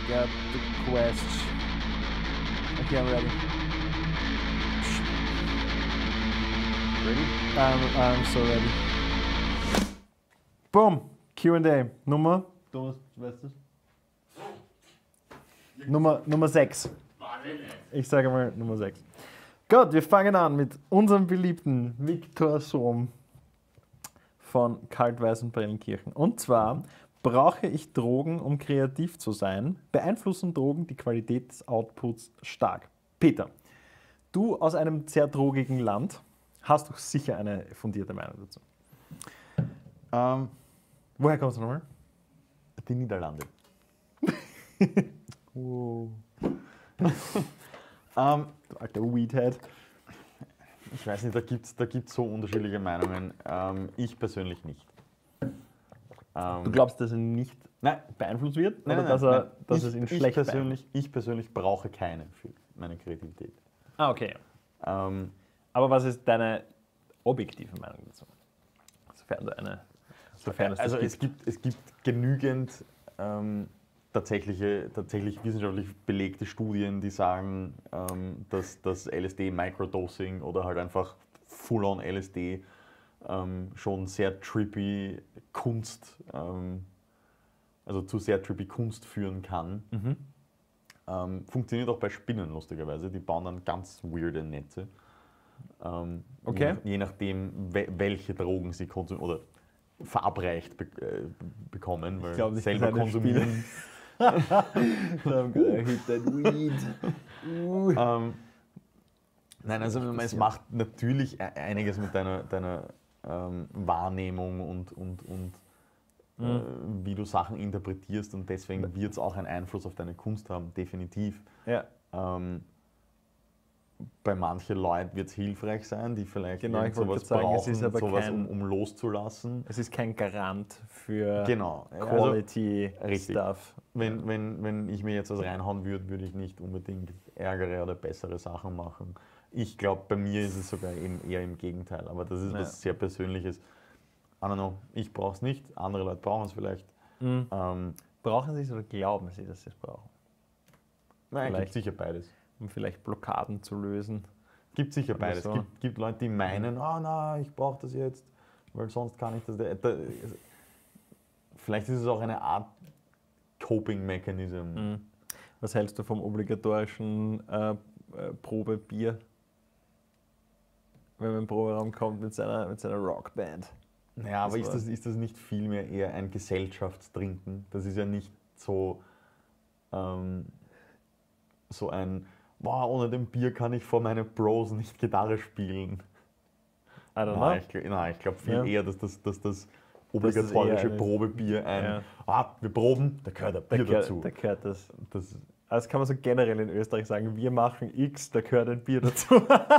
got the question. Okay, I'm ready. Ready? I'm so ready. Boom! Q&A. Nummer? Thomas, du weißt es? Nummer 6. Ich sage mal Nummer 6. Gut, wir fangen an mit unserem beliebten Viktor Sohm von Kaltweißenbrennkirchen. Und zwar: Brauche ich Drogen, um kreativ zu sein? Beeinflussen Drogen die Qualität des Outputs stark? Peter, du aus einem sehr drogigen Land hast doch sicher eine fundierte Meinung dazu. Woher kommst du nochmal? Die Niederlande. Wow. Du alter Weedhead. Ich weiß nicht, da gibt's so unterschiedliche Meinungen. Ich persönlich nicht. Du glaubst, dass er nicht beeinflusst wird? Nein, Oder nein, dass es ihn schlecht beeinflusst? Ich persönlich brauche keine für meine Kreativität. Ah, okay. Aber was ist deine objektive Meinung dazu? Sofern Also es gibt genügend tatsächlich wissenschaftlich belegte Studien, die sagen, dass LSD Microdosing oder halt einfach Full-on LSD schon sehr trippy Kunst, also zu sehr trippy Kunst führen kann. Funktioniert auch bei Spinnen lustigerweise, die bauen dann ganz weirde Netze. Okay. Je nachdem, welche Drogen sie konsumieren oder verabreicht bekommen, weil Ich glaube nicht, selber dass eine konsumieren. Hit that weed. Nein, also es macht natürlich einiges mit deiner Wahrnehmung und wie du Sachen interpretierst, und deswegen wird es auch einen Einfluss auf deine Kunst haben, definitiv. Ja. Bei manchen Leuten wird es hilfreich sein, die vielleicht sowas brauchen, es ist aber sowas um loszulassen. Es ist kein Garant für Quality Stuff. Wenn ich mir jetzt was reinhauen würde, würde ich nicht unbedingt ärgere oder bessere Sachen machen. Ich glaube, bei mir ist es sogar eben eher im Gegenteil, aber das ist was sehr Persönliches. I don't know, ich brauche es nicht, andere Leute brauchen es vielleicht. Brauchen sie es oder glauben sie, dass sie es brauchen? Nein, gibt sicher beides. Um vielleicht Blockaden zu lösen. Gibt sicher beides. So. Gibt Leute, die meinen, ich brauche das jetzt, weil sonst kann ich das. Vielleicht ist es auch eine Art Coping-Mechanism. Was hältst du vom obligatorischen Probebier? Wenn man in den Proberaum kommt mit seiner Rockband. Ja, aber ist das nicht vielmehr eher ein Gesellschaftstrinken? Das ist ja nicht so, so ein, ohne dem Bier kann ich vor meine Bros nicht Gitarre spielen. I don't know. Ich glaube viel eher, dass das obligatorische Probebier wir proben, da gehört ein Bier dazu. Da gehört das. Das kann man so generell in Österreich sagen, wir machen X, da gehört ein Bier dazu.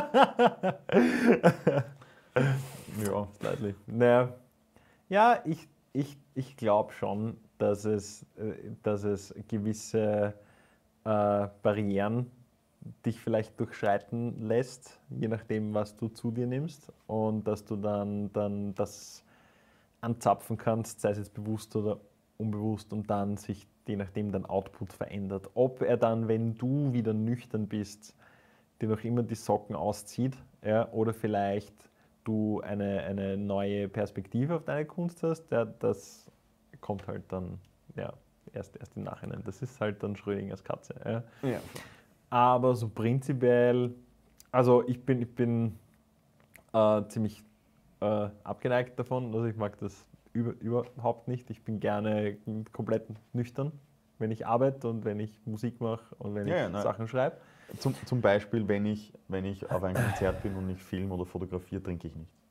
Ja, slightly. Naja. Ja, ich glaube schon, dass es gewisse Barrieren dich vielleicht durchschreiten lässt, je nachdem, was du zu dir nimmst, und dass du dann das anzapfen kannst, sei es jetzt bewusst oder unbewusst, und dann sich je nachdem dein Output verändert. Ob er dann, wenn du wieder nüchtern bist, dir noch immer die Socken auszieht, oder vielleicht du eine neue Perspektive auf deine Kunst hast, das kommt halt dann erst im Nachhinein. Das ist halt dann Schrödingers Katze. Ja. Aber so prinzipiell, also ich bin ziemlich abgeneigt davon, also ich mag das überhaupt nicht. Ich bin gerne komplett nüchtern, wenn ich arbeite und wenn ich Musik mache und wenn ich Sachen schreibe. Zum Beispiel, wenn ich auf einem Konzert bin und ich filme oder fotografiere, trinke ich nicht.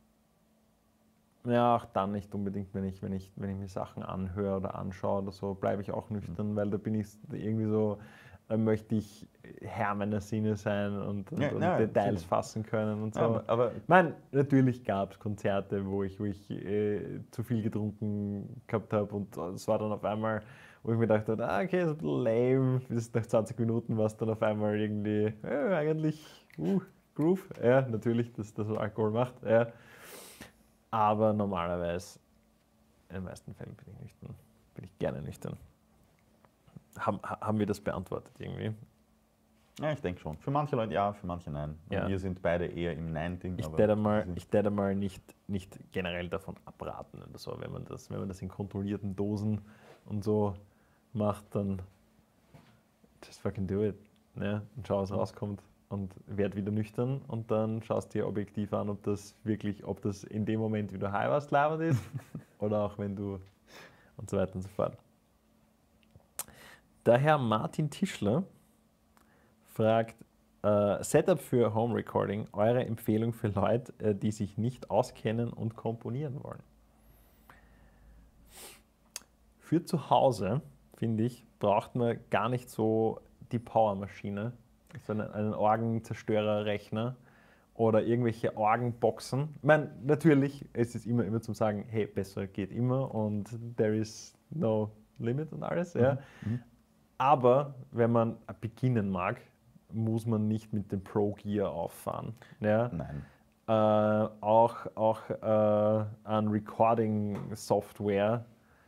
Ja, auch dann nicht unbedingt, wenn ich mir Sachen anhöre oder anschaue oder so, bleibe ich auch nüchtern, weil da bin ich irgendwie so, da möchte ich Herr meiner Sinne sein und Details fassen können und so. Aber ich meine, natürlich gab es Konzerte, wo ich zu viel getrunken gehabt habe, und es war dann auf einmal, wo ich mir dachte, okay, ist ein bisschen lame, bis nach 20 Minuten war es dann auf einmal irgendwie, eigentlich, Groove. Ja, natürlich, dass das Alkohol macht. Ja. Aber normalerweise, in den meisten Fällen bin ich gerne nüchtern. haben wir das beantwortet irgendwie? Ja, ich denke schon. Für manche Leute ja, für manche nein. Ja. Wir sind beide eher im Nein-Ding. Ich würde mal nicht generell davon abraten oder so. Wenn man das in kontrollierten Dosen und so macht, dann just fucking do it. Ne? Und schau, was rauskommt. Und werd wieder nüchtern und dann schaust du dir objektiv an, ob das in dem Moment, wie du high warst, labert ist oder auch wenn du und so weiter und so fort. Der Herr Martin Tischler fragt, Setup für Home Recording, eure Empfehlung für Leute, die sich nicht auskennen und komponieren wollen. Für zu Hause, finde ich, braucht man gar nicht so die Powermaschine, so einen Orgenzerstörerrechner oder irgendwelche Orgenboxen. Ich meine, natürlich ist es immer zum Sagen, hey, besser geht immer und there is no limit und alles. Ja. Aber wenn man beginnen mag, muss man nicht mit dem Pro Gear auffahren. Ja. Nein. Auch an Recording-Software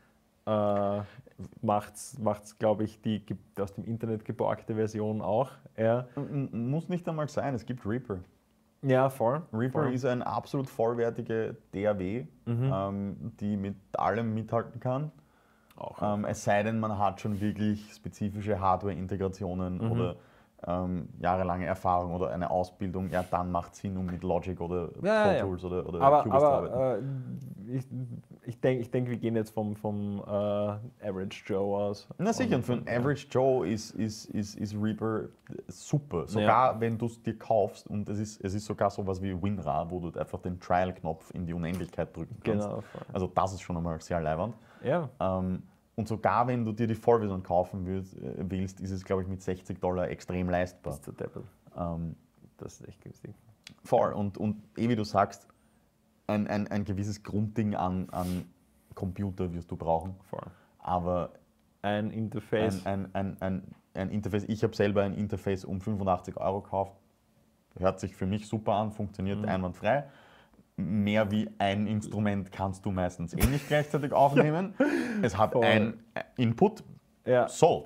macht's, glaube ich, die aus dem Internet geborgte Version auch. Ja, Muss nicht einmal sein, es gibt Reaper. ja voll. Reaper voll. ist eine absolut vollwertige DAW, die mit allem mithalten kann. Auch. Es sei denn, man hat schon wirklich spezifische Hardware-Integrationen oder jahrelange Erfahrung oder eine Ausbildung, ja, dann macht es Sinn, um mit Logic oder Pro Tools oder Cubase zu arbeiten. Ich denke, wir gehen jetzt vom Average Joe aus. Na sicher, und für einen Average Joe ist Reaper super. Sogar wenn du es dir kaufst, und es ist sogar sowas wie WinRAR, wo du einfach den Trial-Knopf in die Unendlichkeit drücken kannst. Genau. Also das ist schon einmal sehr leiwand. Ja. Und sogar wenn du dir die Vollversion kaufen willst, ist es, glaube ich, mit $60 extrem leistbar. Das ist der Deppel. Das ist echt günstig. Voll. Und wie du sagst, ein gewisses Grundding an Computer wirst du brauchen. Voll. Aber ein Interface. Ein Interface. Ich habe selber ein Interface um 85 € gekauft. Hört sich für mich super an, funktioniert einwandfrei. Mehr wie ein Instrument kannst du meistens nicht gleichzeitig aufnehmen. Es hat ein Input, sold.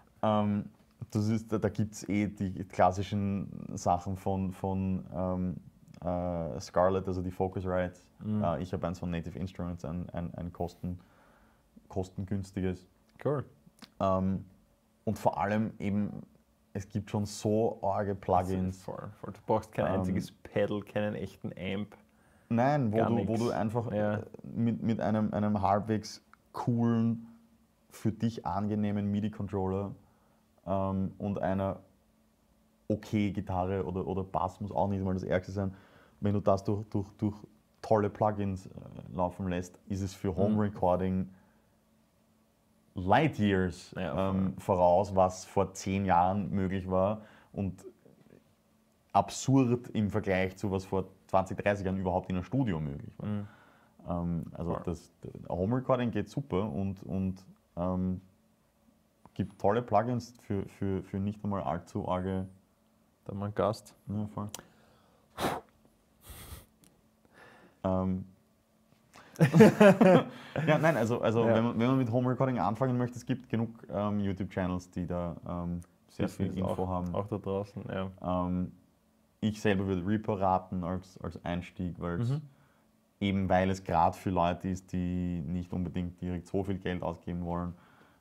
Da gibt es die klassischen Sachen von Scarlett, also die Focusrite. Ich habe eins von Native Instruments, ein kostengünstiges. Cool. Und vor allem eben, es gibt schon so arge Plugins. Du brauchst kein einziges Pedal, keinen echten Amp. Nein, wo du einfach mit einem halbwegs coolen, für dich angenehmen MIDI-Controller und einer okay Gitarre oder Bass muss auch nicht mal das Ärgste sein. Wenn du das durch tolle Plugins laufen lässt, ist es für Home Recording Light Years voraus, was vor 10 Jahren möglich war und absurd im Vergleich zu was vor 20, 30 Jahren überhaupt in einem Studio möglich war. Das Home Recording geht super und gibt tolle Plugins für nicht einmal allzu arge. Da mal Gast. Ja, voll. Ja, nein, also wenn man mit Home Recording anfangen möchte, es gibt genug YouTube-Channels, die da sehr viel Info haben. Auch da draußen, ja. Ich selber würde Reaper raten als Einstieg, weil es gerade für Leute ist, die nicht unbedingt direkt so viel Geld ausgeben wollen,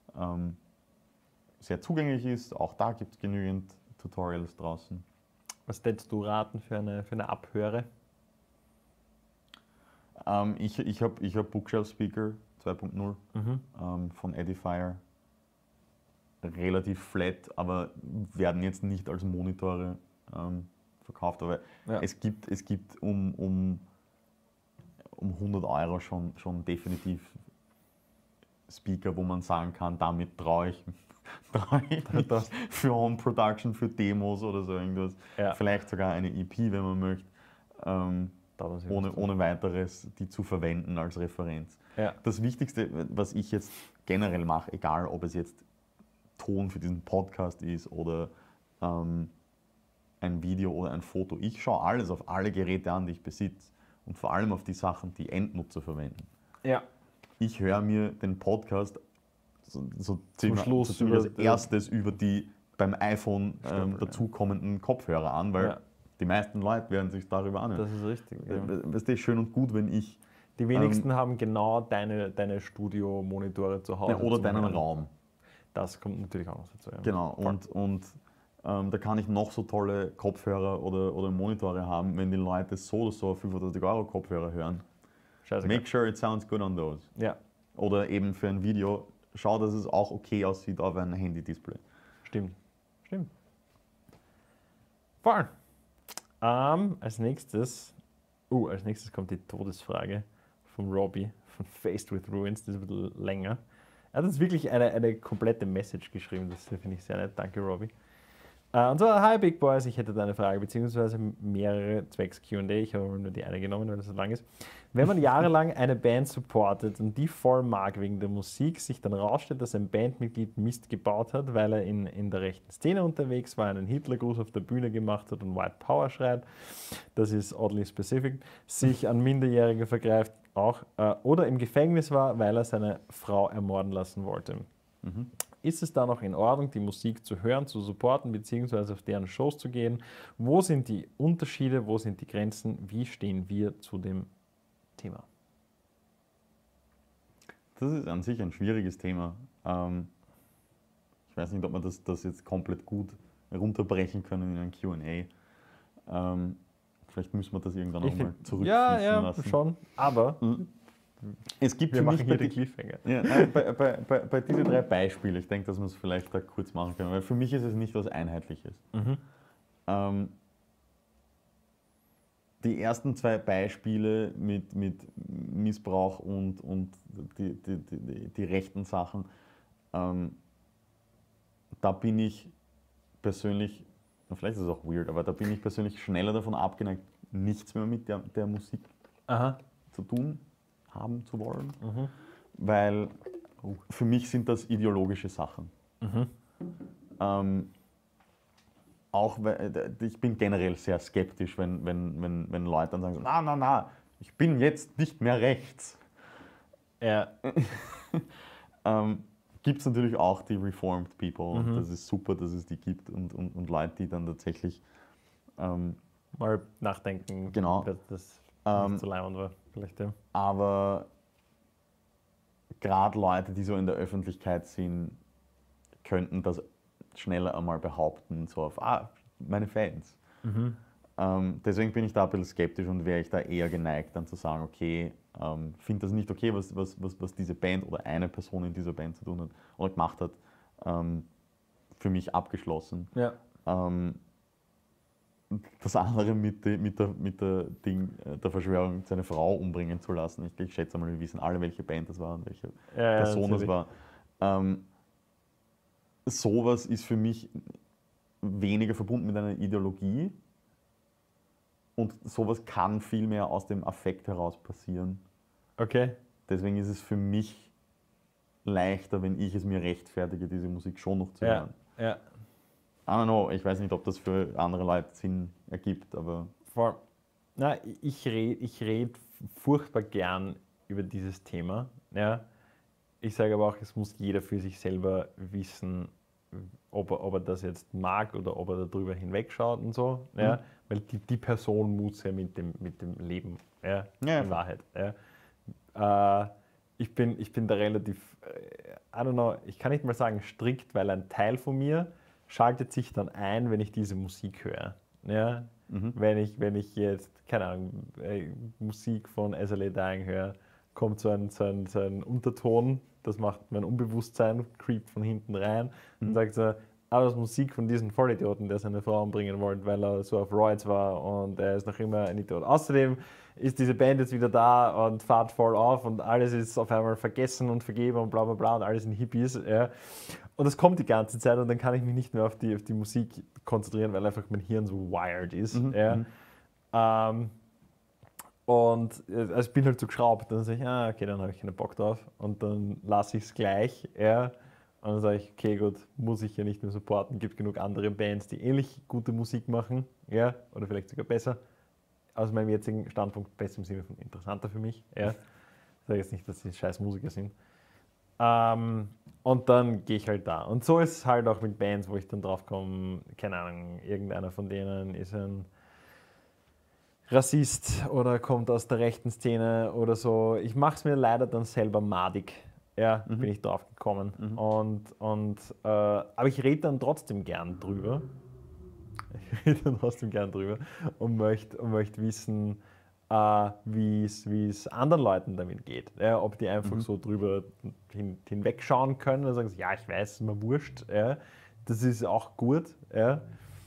sehr zugänglich ist. Auch da gibt es genügend Tutorials draußen. Was würdest du raten für eine Abhöre? Ich hab Bookshelf Speaker 2.0 von Edifier. Relativ flat, aber werden jetzt nicht als Monitore verkauft. Aber es gibt um 100 € schon definitiv Speaker, wo man sagen kann, damit traue ich das für Home Production, für Demos oder so irgendwas. Ja. Vielleicht sogar eine EP, wenn man möchte. Ohne weiteres die zu verwenden als Referenz. Ja. Das Wichtigste, was ich jetzt generell mache, egal ob es jetzt Ton für diesen Podcast ist oder ein Video oder ein Foto, ich schaue alles auf alle Geräte an, die ich besitze und vor allem auf die Sachen, die Endnutzer verwenden. Ja. Ich höre mir den Podcast so ziemlich als erstes über die beim iPhone dazukommenden Kopfhörer an, weil die meisten Leute werden sich darüber anhören. Das ist richtig. Das ist schön und gut, wenn ich... Die wenigsten haben genau deine Studio-Monitore zu Hause. oder deinen Raum. Das kommt natürlich auch noch dazu. Ja. Genau, und da kann ich noch so tolle Kopfhörer oder Monitore haben, wenn die Leute so oder so 500 € Kopfhörer hören. Scheißegal. Make sure it sounds good on those. Ja. Oder eben für ein Video, schau, dass es auch okay aussieht auf einem Handy-Display. Stimmt. Voll. Als nächstes kommt die Todesfrage von Robbie, von Faced with Ruins, das ist ein bisschen länger. Er hat uns wirklich eine komplette Message geschrieben, das finde ich sehr nett. Danke, Robbie. Und zwar, hi Big Boys, ich hätte da eine Frage, beziehungsweise mehrere zwecks Q&A, ich habe nur die eine genommen, weil das so lang ist. Wenn man jahrelang eine Band supportet und die voll mag wegen der Musik, sich dann rausstellt, dass ein Bandmitglied Mist gebaut hat, weil er in der rechten Szene unterwegs war, einen Hitlergruß auf der Bühne gemacht hat und White Power schreit, das ist oddly specific, sich an Minderjährige vergreift auch, oder im Gefängnis war, weil er seine Frau ermorden lassen wollte. Ist es da noch in Ordnung, die Musik zu hören, zu supporten, beziehungsweise auf deren Shows zu gehen? Wo sind die Unterschiede, wo sind die Grenzen? Wie stehen wir zu dem Thema? Das ist an sich ein schwieriges Thema. Ich weiß nicht, ob wir das jetzt komplett gut runterbrechen können in ein Q&A. Vielleicht müssen wir das irgendwann nochmal zurückfließen lassen. Ja, schon. Aber es gibt wir für machen mich hier die Cliffhanger. Ja, bei diesen 3 Beispielen, ich denke, dass wir es vielleicht da kurz machen können, weil für mich ist es nicht was Einheitliches. Die ersten 2 Beispiele mit Missbrauch und die rechten Sachen, da bin ich persönlich, vielleicht ist es auch weird, aber da bin ich persönlich schneller davon abgeneigt, nichts mehr mit der Musik zu tun haben zu wollen, weil für mich sind das ideologische Sachen. Auch ich bin generell sehr skeptisch, wenn Leute dann sagen, na, ich bin jetzt nicht mehr rechts. Ja. Gibt es natürlich auch die Reformed People und das ist super, dass es die gibt und Leute, die dann tatsächlich mal nachdenken, genau, das nicht so leimend war. Vielleicht, ja. Aber gerade Leute, die so in der Öffentlichkeit sind, könnten das schneller einmal behaupten, so auf, meine Fans. Deswegen bin ich da ein bisschen skeptisch und wäre ich da eher geneigt, dann zu sagen, okay, finde das nicht okay, was diese Band oder eine Person in dieser Band zu tun hat oder gemacht hat, für mich abgeschlossen. Ja. Das andere mit der Verschwörung, seine Frau umbringen zu lassen. Ich schätze mal, wir wissen alle, welche Band das war und welche Person das war. Sowas ist für mich weniger verbunden mit einer Ideologie und sowas kann viel mehr aus dem Affekt heraus passieren. Okay. Deswegen ist es für mich leichter, wenn ich es mir rechtfertige, diese Musik schon noch zu hören. Ja. I don't know, ich weiß nicht, ob das für andere Leute Sinn ergibt, aber... Na, ich red furchtbar gern über dieses Thema. Ja. Ich sage aber auch, es muss jeder für sich selber wissen, ob er das jetzt mag oder ob er darüber hinwegschaut und so. Ja. Weil die Person muss ja mit dem Leben, in Wahrheit. Ja. Ich bin da relativ, I don't know, ich kann nicht mal sagen strikt, weil ein Teil von mir schaltet sich dann ein, wenn ich diese Musik höre. Ja? Wenn ich jetzt, keine Ahnung, Musik von SLA Dying höre, kommt so ein Unterton, das macht mein Unbewusstsein, creept von hinten rein und sagt so, das ist Musik von diesem Vollidioten, der seine Frau umbringen wollte, weil er so auf Roids war und er ist noch immer ein Idiot. Außerdem ist diese Band jetzt wieder da und fahrt voll auf und alles ist auf einmal vergessen und vergeben und bla bla bla und alles sind Hippies. Ja. Und das kommt die ganze Zeit und dann kann ich mich nicht mehr auf die Musik konzentrieren, weil einfach mein Hirn so wired ist. Ja. Und also ich bin halt so geschraubt. Dann sage ich, okay, dann habe ich keinen Bock drauf. Und dann lasse ich es gleich. Ja. Und dann sage ich, okay, gut, muss ich ja nicht mehr supporten. Gibt genug andere Bands, die ähnlich gute Musik machen. Ja. Oder vielleicht sogar besser. Aus meinem jetzigen Standpunkt besser im Sinne von interessanter für mich. Ja. Ich sage jetzt nicht, dass sie scheiß Musiker sind. Und dann gehe ich halt da. Und so ist es halt auch mit Bands, wo ich dann drauf komme, keine Ahnung, irgendeiner von denen ist ein Rassist oder kommt aus der rechten Szene oder so. Ich mache es mir leider dann selber madig. Ja, bin ich drauf gekommen. Aber ich rede dann trotzdem gern drüber. Und möchte wissen, wie es anderen Leuten damit geht. Ja, ob die einfach so drüber hinwegschauen können und sagen, ja, ich weiß, es ist mir wurscht. Ja. Das ist auch gut, ja.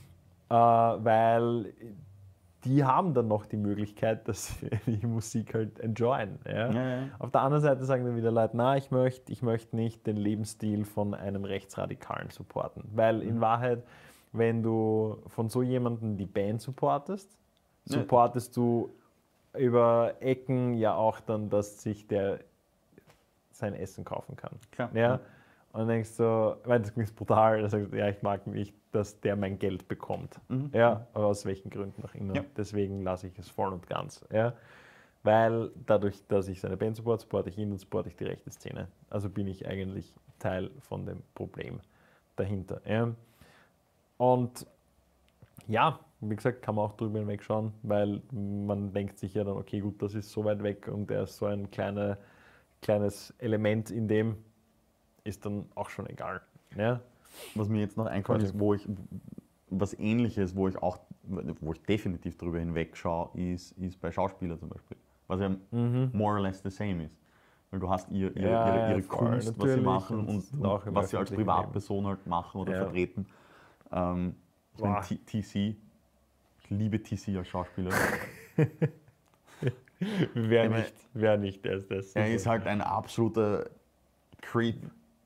Weil die haben dann noch die Möglichkeit, dass sie die Musik halt enjoyen. Ja. Ja. Auf der anderen Seite sagen dann wieder Leute, na, ich möchte nicht den Lebensstil von einem Rechtsradikalen supporten. Weil in Wahrheit, wenn du von so jemandem die Band supportest du über Ecken ja auch dann, dass sich der sein Essen kaufen kann. Klar. Ja? Und dann denkst du, weil das klingt brutal, dann sagst du, ja, ich mag nicht, dass der mein Geld bekommt. Ja, aber aus welchen Gründen auch immer. Ja. Deswegen lasse ich es voll und ganz. Ja? Weil dadurch, dass ich seine Band supporte ich ihn und supporte ich die rechte Szene. Also bin ich eigentlich Teil von dem Problem dahinter. Ja? Und ja, wie gesagt, kann man auch drüber hinwegschauen, weil man denkt sich ja dann, okay, gut, das ist so weit weg und er ist so ein kleines Element in dem, ist dann auch schon egal. Ja? Was mir jetzt noch einkommt, ist, was Ähnliches, wo ich definitiv drüber hinwegschaue, ist bei Schauspielern zum Beispiel. Was ja more or less the same ist. Weil du hast ihre Kunst, was sie machen und was sie als Privatperson halt machen oder vertreten. Ich meine, TC, ich liebe TC als Schauspieler. Wer nicht, der ist das. Er ist halt ein absoluter Creep.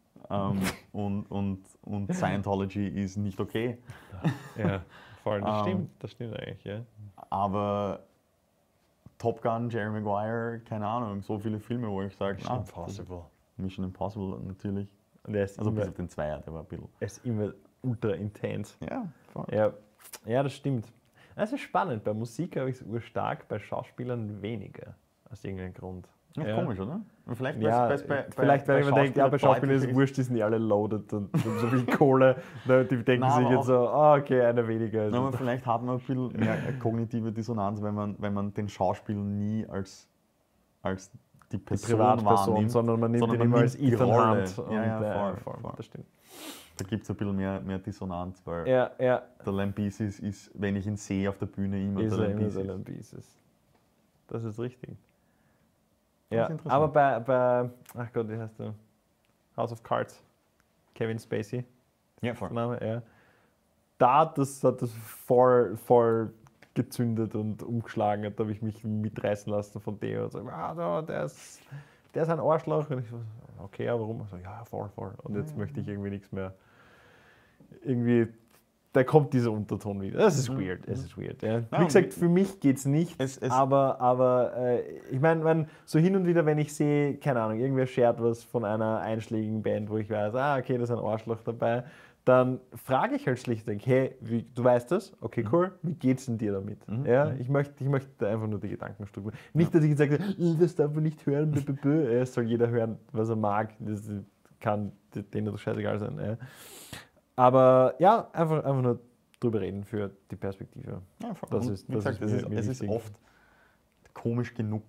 Und Scientology ist nicht okay. Ja, voll, das stimmt eigentlich, ja. Aber Top Gun, Jerry Maguire, keine Ahnung, so viele Filme, wo ich sage, Mission Impossible natürlich. Und er ist also bis auf den Zweier, der war ein bisschen. Er ist immer ultra intens. Ja, voll. Ja, das stimmt. Das ist spannend. Bei Musik habe ich es urstark, bei Schauspielern weniger. Aus irgendeinem Grund. Ja, komisch, oder? Und vielleicht, vielleicht weil man denkt, ja, bei Schauspielern ist es wurscht, die sind die alle loaded und so viel Kohle. Die denken sich jetzt so, okay, einer weniger. Also aber vielleicht hat man ein bisschen mehr kognitive Dissonanz, wenn man den Schauspieler nie als die Person wahrnimmt, sondern man nimmt ihn immer als Ethan Hunt. Voll. Das stimmt. Da gibt es ein bisschen mehr Dissonanz, weil der Lambesis ist, wenn ich ihn sehe auf der Bühne, immer der Lambesis. Das ist richtig. Ja, aber bei, ach Gott, wie heißt der? House of Cards, Kevin Spacey. Ja, voll. Ja. Hat das voll gezündet und umgeschlagen. Da habe ich mich mitreißen lassen von dem und so, der ist ein Arschloch. Und ich so, okay, aber warum? So, ja, voll. Und jetzt möchte ich irgendwie nichts mehr. Irgendwie, da kommt dieser Unterton wieder. Das ist weird. Es ist weird. Ja. Wie gesagt, für mich geht es nicht. Aber ich meine, so hin und wieder, wenn ich sehe, keine Ahnung, irgendwer shared was von einer einschlägigen Band, wo ich weiß, okay, da ist ein Arschloch dabei, dann frage ich halt schlichtweg, hey, du weißt das? Okay, cool. Wie geht's denn dir damit? Ja, ich möchte einfach nur die Gedankenstruktur. Nicht, dass ich jetzt sage, das darf man nicht hören. Es soll jeder hören, was er mag. Das kann denen doch scheißegal sein. Ja. Aber ja, einfach nur drüber reden für die Perspektive. Ja, das ist, wie gesagt, es ist oft komisch genug,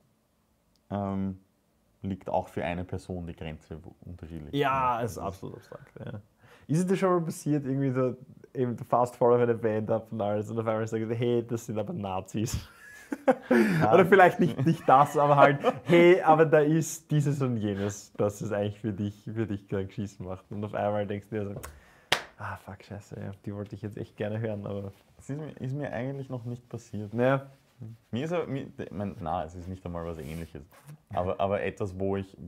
liegt auch für eine Person die Grenze unterschiedlich. Ja, es ist absolut abstrakt. Ja. Ist es dir schon mal passiert, irgendwie so, eben fast forward eine Band ab und alles und auf einmal sagst du, hey, das sind aber Nazis. Oder vielleicht nicht das, aber halt, hey, aber da ist dieses und jenes, das es eigentlich für dich krank schießen macht. Und auf einmal denkst du dir so, fuck, scheiße, ja, die wollte ich jetzt echt gerne hören, aber... Das ist mir eigentlich noch nicht passiert. Ja. Es ist nicht einmal was Ähnliches. Aber etwas,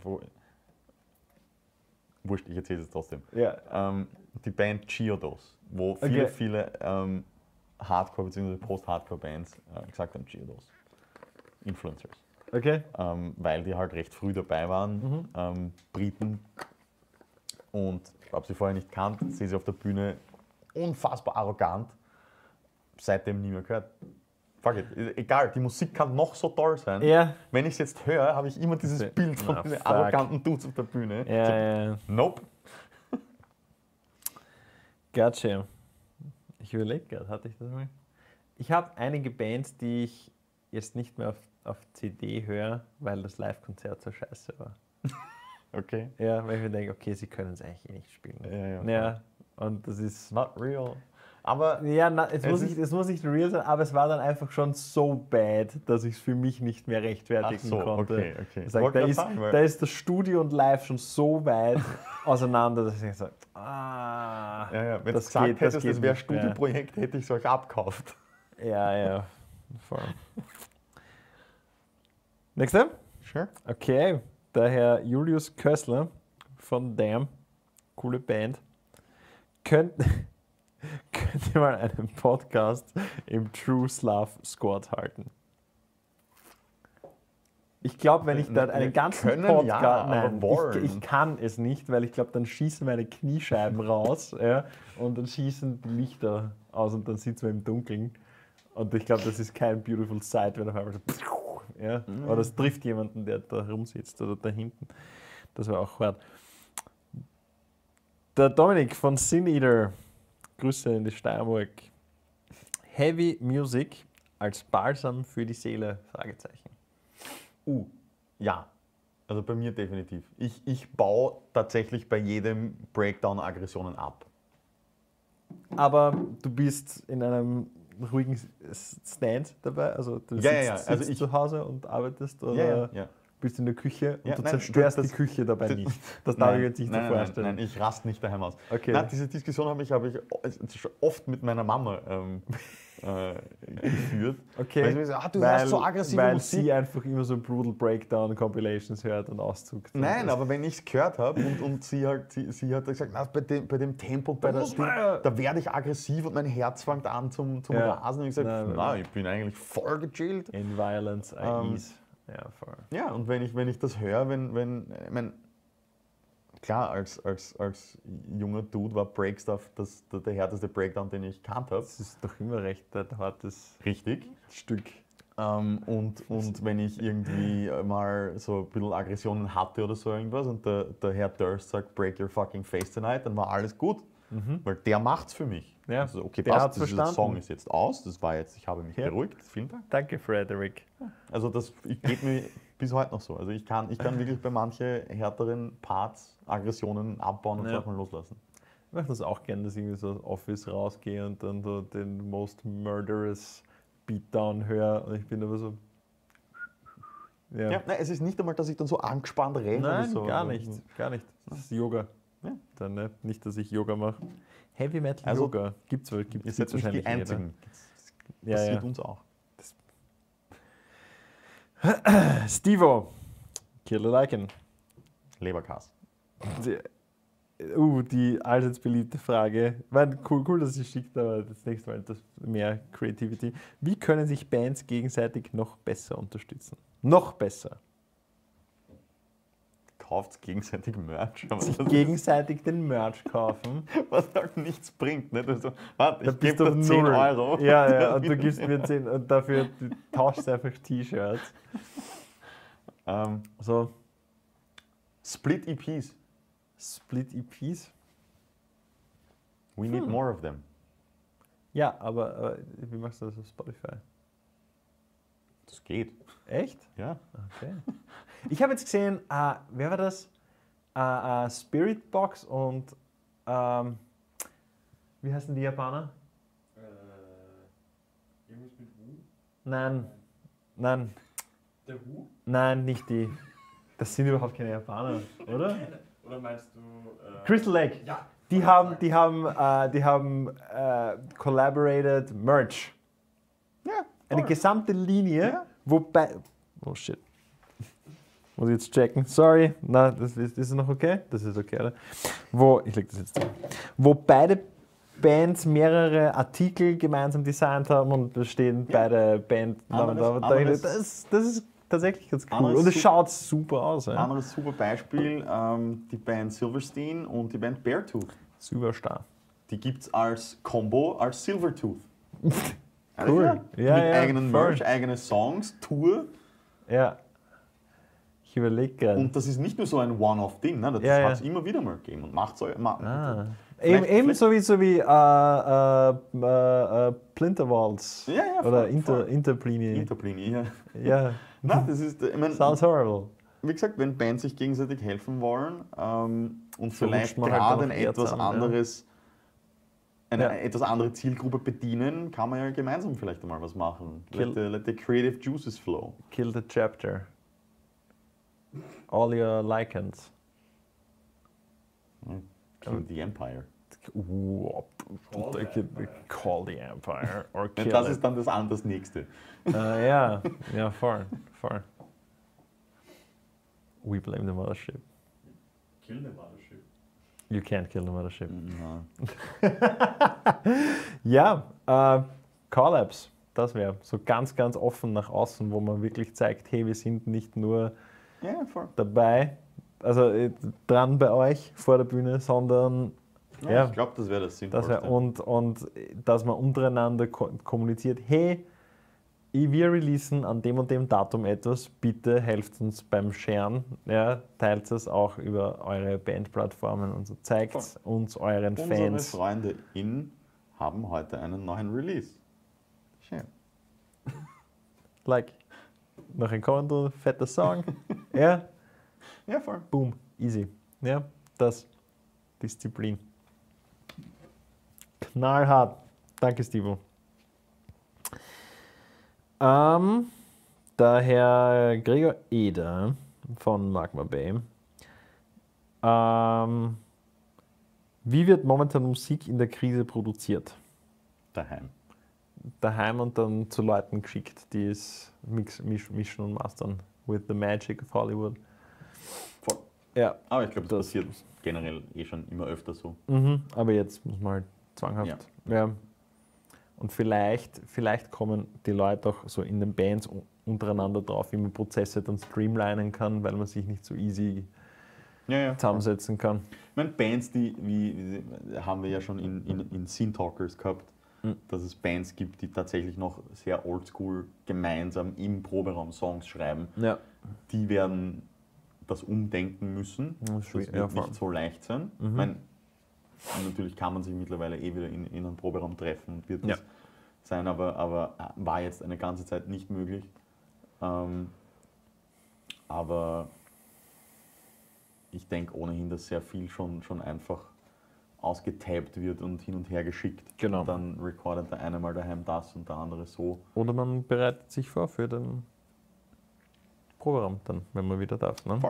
wurscht, ich erzähle es trotzdem. Ja. Die Band Chiodos, wo viele Hardcore- bzw. Post-Hardcore-Bands gesagt haben, Chiodos. Influencers. Okay. Weil die halt recht früh dabei waren, Briten. Und ich habe sie vorher nicht gekannt, sehe sie auf der Bühne unfassbar arrogant. Seitdem nie mehr gehört. fuck it, egal, die Musik kann noch so toll sein. Ja. Wenn ich es jetzt höre, habe ich immer dieses Bild von den arroganten Dudes auf der Bühne. Ja. Nope. Gotcha. Ich überlege gerade, hatte ich das mal? Ich habe einige Bands, die ich jetzt nicht mehr auf CD höre, weil das Live-Konzert so scheiße war. Okay. Ja, weil ich mir denke, okay, sie können es eigentlich eh nicht spielen. Ja. Ja, und das ist... Not real. Aber Ja, es muss nicht real sein, aber es war dann einfach schon so bad, dass ich es für mich nicht mehr rechtfertigen konnte. Okay. Ich sag, da ist das Studio und Live schon so weit auseinander, dass ich sage, wenn du das gesagt geht, hättest, das wäre nicht Studioprojekt, hätte ich es euch abgekauft. Ja, voll. Nächste? Sure. Okay, der Herr Julius Kössler von Damn, coole Band, könnte mal einen Podcast im True Slav Squad halten. Ich glaube, wenn ich da einen ganzen Podcast... Nein, ich kann es nicht, weil ich glaube, dann schießen meine Kniescheiben raus und dann schießen die Lichter aus und dann sitzen wir im Dunkeln. Und ich glaube, das ist kein beautiful sight, wenn auf einmal so... Oder es trifft jemanden, der da rumsitzt oder da hinten. Das war auch hart. Der Dominik von Sin Eater, Grüße in die Steiermark. Heavy Music als Balsam für die Seele? Fragezeichen. Ja, also bei mir definitiv. Ich baue tatsächlich bei jedem Breakdown Aggressionen ab. Aber du bist in einem ruhigen Stand dabei? Also du sitzt also zu Hause und arbeitest oder bist in der Küche und du zerstörst die Küche dabei nicht? Das darf ich jetzt nicht so vorstellen. Nein, ich raste nicht daheim aus. Okay. Nein, diese Diskussion habe ich oft mit meiner Mama geführt. Okay. Weil sie mir sagt, du hörst so aggressive weil Musik. sie einfach immer so Brutal Breakdown Compilations hört und auszuckt. Nein, aber wenn ich es gehört habe und sie hat gesagt, na, bei dem Tempo, da werde ich aggressiv und mein Herz fängt an zum Rasen. Und ich sage, ich bin eigentlich voll gechillt. In violence, I ease. Ja, voll. Ja, und wenn ich das höre, klar, als junger Dude war Breakstuff der härteste Breakdown, den ich kannt habe. Das ist doch immer recht ein hartes Richtig. Stück. Und wenn ich irgendwie mal so ein bisschen Aggressionen hatte oder so irgendwas und der Herr Durst sagt, break your fucking face tonight, dann war alles gut. Weil der macht's für mich. Ja, also, okay, der passt, hat's der Song ist jetzt aus, ich habe mich beruhigt, vielen Dank. Danke, Frederick. Also das geht mir bis heute noch so. Also ich kann wirklich bei manchen härteren Parts Aggressionen abbauen und mal loslassen. Ich mache das auch gerne, dass ich irgendwie so aus Office rausgehe und dann so den most murderous Beatdown höre und ich bin aber so... Ja, nein, es ist nicht einmal, dass ich dann so angespannt renne. Nein, so. gar nicht. Das ist Yoga. Ja. Dann, ne? Nicht, dass ich Yoga mache. Heavy Metal Yoga gibt's wahrscheinlich nicht die einzigen. Das passiert uns auch. Stevo, Killer Lycan. Leberkas. Die allseits beliebte Frage. Cool, dass sie schickt, aber das nächste Mal mehr Creativity. Wie können sich Bands gegenseitig noch besser unterstützen? Noch besser. Kauft gegenseitig Merch. Sich gegenseitig den Merch kaufen. Was halt nichts bringt. Nicht? Also, warte, ich gebe dir 10 €. Ja, und du gibst mir 10 und dafür tauschst du einfach T-Shirts. So. Split EPs. Split EPs? We need more of them. Ja, aber wie machst du das auf Spotify? Das geht. Echt? Ja. Okay. Ich habe jetzt gesehen, wer war das? Spiritbox und wie heißen die Japaner? Irgendwas mit Wu? Nein. Der Wu? Nein, nicht die. Das sind überhaupt keine Japaner, oder? Oder meinst du... Crystal Lake. Ja. Die haben collaborated Merch. Ja. Eine gesamte Linie, Ja. wobei... Oh shit. Muss ich jetzt checken. Sorry. Na, das ist noch okay? Das ist okay, oder? Ich leg das jetzt hin. Wo beide Bands mehrere Artikel gemeinsam designt haben und da stehen beide Bandnamen da. Das ist tatsächlich ganz cool. Und es schaut super aus. Ja. Anderes super Beispiel, die Band Silverstein und die Band Beartooth. Superstar. Die gibt es als Combo als Silvertooth. Cool. Ja, Ja, mit ja, eigenen voll. Merch, eigene Songs, Tour. Ja. Ich überlege gerade. Und das ist nicht nur so ein One-Off-Ding, ne? Das Ja, ja. hat es immer wieder mal gegeben und macht so. Ebenso wie Plinterwalds. Ja, ja, Oder voll, voll. Interplini. Interplini, ja. Ja. Nein, das ist, ich mein, Sounds horrible. wie gesagt, wenn Bands sich gegenseitig helfen wollen und vielleicht man halt gerade dann ein noch eher etwas zusammen, ja. anderes, eine Ja. etwas andere Zielgruppe bedienen, kann man ja gemeinsam vielleicht einmal was machen. Let the creative juices flow. Kill the chapter. All your lichens. Kill the Empire. Call the Empire or kill Das it. ist dann das nächste. Ja, voll. We blame the mothership. Kill the mothership. You can't kill the mothership. Ja. Ja, Collabs, das wäre so ganz, ganz offen nach außen, wo man wirklich zeigt, hey, wir sind nicht nur Ja, voll. dabei, also dran bei euch vor der Bühne, sondern Ja, ich glaube, das wäre das Sinnvollste. und dass man untereinander kommuniziert, hey, wir releasen an dem und dem Datum etwas, bitte helft uns beim Sharen, ja, teilt es auch über eure Bandplattformen und so, zeigt uns euren Unsere Fans. Freunde haben heute einen neuen Release. Schön. Like, noch ein Konto, fetter Song, ja, Ja, voll. boom, easy, ja, das, Disziplin. Knallhart, danke Stivo. Der Herr Gregor Eder von Magma Bay. Wie wird momentan Musik in der Krise produziert? Daheim. Daheim und dann zu Leuten geschickt, die es mischen und mastern. With the magic of Hollywood. Voll. Ja, Aber ich glaube, das passiert generell schon immer öfter so. aber jetzt muss man halt zwanghaft. Ja. Und vielleicht kommen die Leute auch so in den Bands untereinander drauf, wie man Prozesse dann streamlinen kann, weil man sich nicht so easy zusammensetzen kann. Ich meine, Bands, wie haben wir ja schon in Scene Talkers gehabt, dass es Bands gibt, die tatsächlich noch sehr oldschool gemeinsam im Proberaum Songs schreiben. Ja. Die werden das umdenken müssen. Das wird nicht so leicht sein. Ich meine, natürlich kann man sich mittlerweile wieder in einem Proberaum treffen und wird das sein, aber war jetzt eine ganze Zeit nicht möglich. Aber ich denke ohnehin, dass sehr viel schon einfach ausgetaped wird und hin und her geschickt. Genau. Und dann recordet der eine mal daheim das und der andere so. Oder man bereitet sich vor für den Proberaum dann, wenn man wieder darf. Ne? Voll.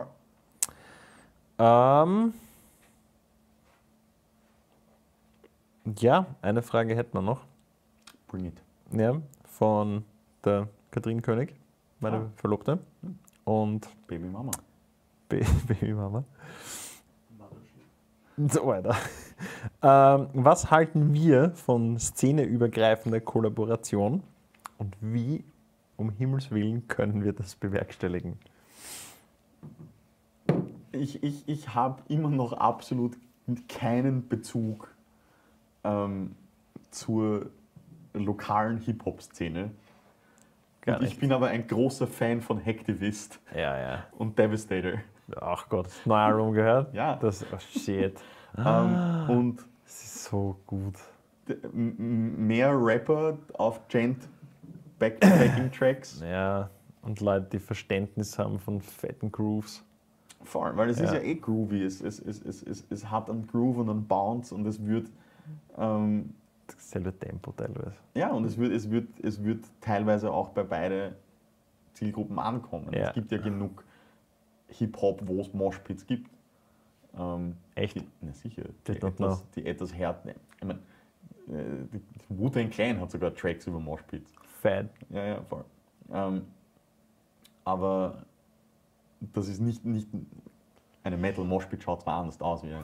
Ja, eine Frage hätten wir noch. Bring it. Ja, von der Katrin König, meine Verlobte. Und Babymama. Babymama. Mothership. So weiter. Was halten wir von szeneübergreifender Kollaboration und wie, um Himmels Willen, können wir das bewerkstelligen? Ich habe immer noch absolut keinen Bezug zur lokalen Hip-Hop-Szene. Und ich bin aber ein großer Fan von Hacktivist Ja. und Devastator. Ach Gott, das neue Album gehört? Ja. Das, oh shit. Und Das ist so gut. mehr Rapper auf Gent-Backing-Tracks. Ja, und Leute, die Verständnis haben von fetten Grooves. Voll, weil es ist ja eh groovy. Es hat einen Groove und einen Bounce und es wird Dasselbe Tempo teilweise. ja, und es wird teilweise auch bei beide Zielgruppen ankommen. Ja. Es gibt ja genug Hip-Hop, wo es Moshpits gibt. Echt? Na sicher. Did not know. Die etwas härter. Ich meine, Wu-Tang Clan hat sogar Tracks über Moshpits. Fett. Ja, voll. Aber das ist nicht eine Metal-Moshpit schaut zwar anders aus wie eine.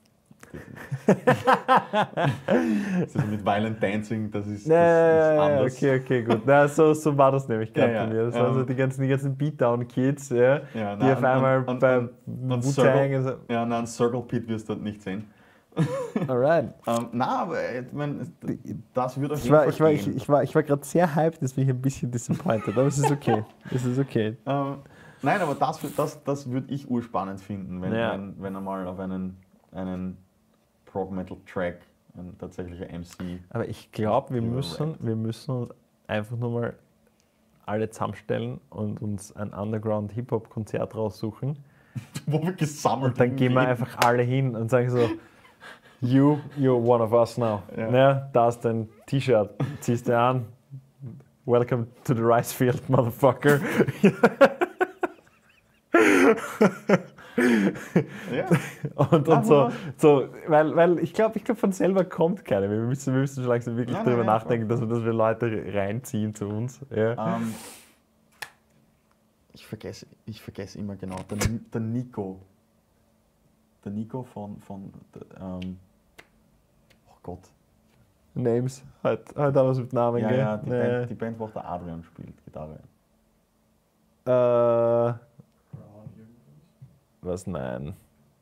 Das ist mit Violent Dancing, das ist anders. Okay, gut. Na, so war das nämlich gerade Ja, bei mir. Das waren so die ganzen Beatdown-Kids, die auf einmal bei Ein Wu-Tang... Circle Pit wirst du dort nicht sehen. Alright. Na, aber ich mein, das wird auf Ich jeden war, Fall ich, war, gehen. ich, ich war gerade sehr hyped, jetzt bin ich ein bisschen disappointed, aber es ist okay. Es ist okay. Nein, aber das würde ich urspannend finden, wenn, Ja. wenn er mal auf einen Prog-Metal-Track ein tatsächlicher MC. Aber ich glaube, wir Überrappt. müssen uns einfach nur mal alle zusammenstellen und uns ein Underground-Hip-Hop-Konzert raussuchen. Wo wir gesammelt Und dann gehen wir hingehen. einfach alle hin und sagen so, you're one of us now. Ja. Ne? Da ist dein T-Shirt, ziehst du an. Welcome to the rice field, motherfucker. Ja. Und Ach, so weil ich glaube, von selber kommt keiner. Wir müssen schon langsam wirklich Nein, darüber nein, nachdenken, dass wir Leute reinziehen zu uns. Ja. Ich vergesse immer genau. Der Nico. Der Nico von oh Gott. Names, halt alles mit Namen, Ja, gell? ja, die Band, wo auch der Adrian spielt, Gitarre. Was? Nein.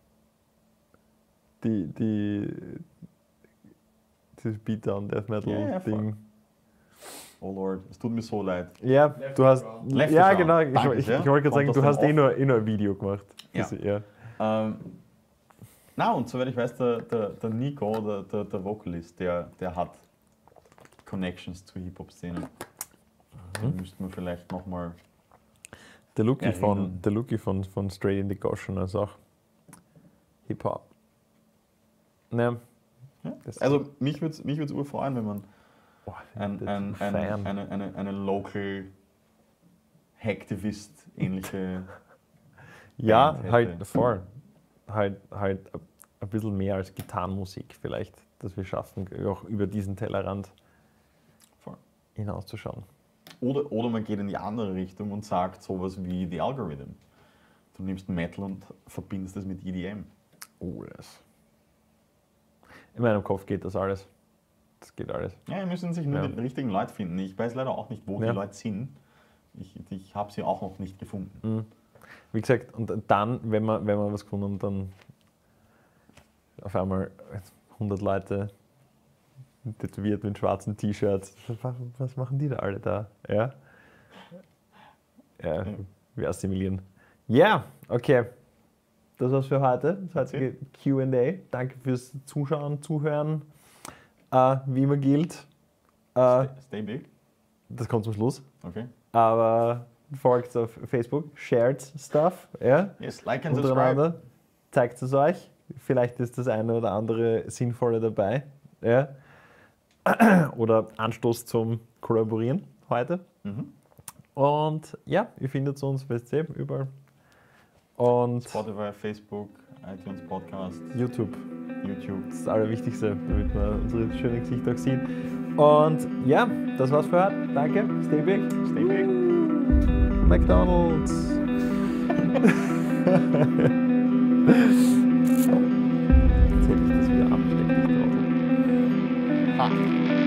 Dieses Beatdown Death Metal Ja, ja, Ding. Oh Lord, es tut mir so leid. Ja, Left du hast. Ground. Left Ja, Ground. genau. Ich Danke wollte sehr. gerade Kommt sagen, aus du dem hast eh nur ein Video gemacht. Ja. Ja. Na, und soweit ich weiß, der Nico, der Vocalist, der hat Connections zur Hip-Hop-Szene. Den müssten wir vielleicht nochmal. Der Luki Erinnern. von Straight in the Goshen ist auch Hip-Hop. Ne, Ja? Das- Also mich würde es urfreuen, wenn man boah, eine feiern. Local Hacktivist ähnliche. Ja, Band hätte. halt voll. Halt ein bisschen mehr als Gitarrenmusik vielleicht, dass wir schaffen, auch über diesen Tellerrand Voll. hinauszuschauen. Oder man geht in die andere Richtung und sagt sowas wie The Algorithm. Du nimmst Metal und verbindest es mit EDM. Oh, das. In meinem Kopf geht das alles. Das geht alles. Ja, müssen sich nur Ja. die richtigen Leute finden. Ich weiß leider auch nicht, wo Ja. die Leute sind. Ich habe sie auch noch nicht gefunden. Wie gesagt, und dann, wenn wir was gefunden haben, dann auf einmal 100 Leute tätowiert mit schwarzen T-Shirts. Was machen die da alle da? Ja, wir assimilieren. Ja, okay. Das war's für heute. Das heutige Q&A. Danke fürs Zuschauen, Zuhören. Wie immer gilt, Stay big. das kommt zum Schluss, Okay. aber folgt auf Facebook, shared stuff, ja, Yes, like and subscribe. untereinander, zeigt es euch, vielleicht ist das eine oder andere sinnvolle dabei, ja, oder Anstoß zum Kollaborieren heute. Mhm. Und ja, ihr findet uns, wisst ihr, überall. Und Spotify, Facebook, iTunes Podcast, YouTube, YouTube. das ist das Allerwichtigste, damit man unsere schönen Gesichter auch sieht. Und ja, das war's für heute. Danke, stay big. Stay big. McDonald's. Jetzt hätte ich das wieder absteckt. Ha.